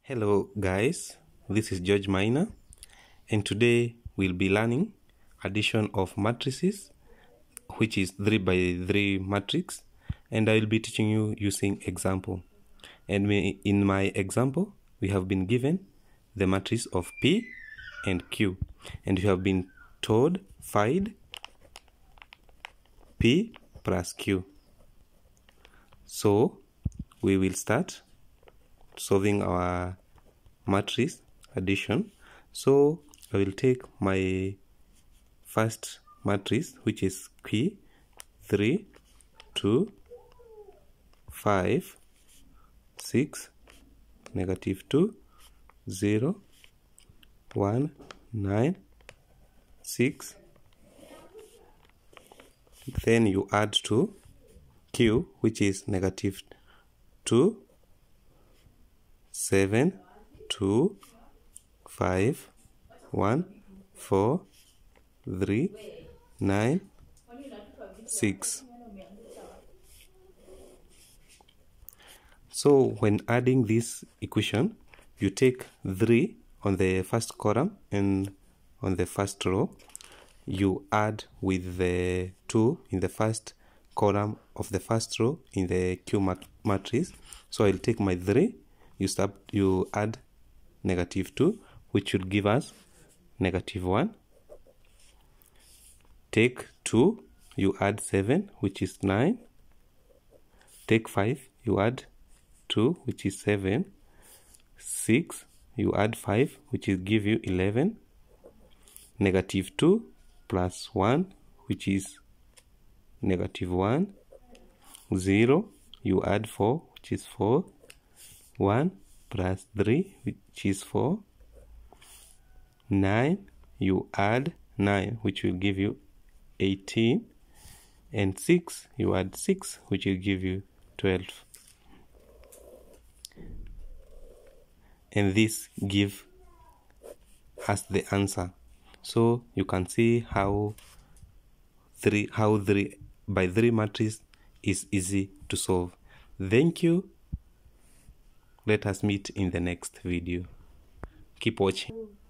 Hello guys, this is George Minor, and today we'll be learning addition of matrices, which is 3 by 3 matrix, and I will be teaching you using example. And in my example, we have been given the matrice of P and Q, and we have been told find P plus Q. So we will start solving our matrix addition. So I will take my first matrix, which is P, 3, 2, 5, 6, -2, 0, 1, 9, 6. Then you add to Q, which is -2, 7, 2, 5, 1, 4, 3, 9, 6. So when adding this equation, you take 3 on the first column and on the first row, you add with the 2 in the first column of the first row in the Q matrix. So I'll take my 3, you add -2, which should give us -1. Take 2, you add 7, which is 9. Take 5, you add 2, which is 7. 6, you add 5, which is give you 11. -2 plus 1, which is -1. 0, you add 4, which is 4. 1 plus 3, which is 4. 9, you add 9, which will give you 18. And 6, you add 6, which will give you 12. And this gives us the answer. So you can see how 3 by 3 matrix is easy to solve. Thank you. Let us meet in the next video. Keep watching.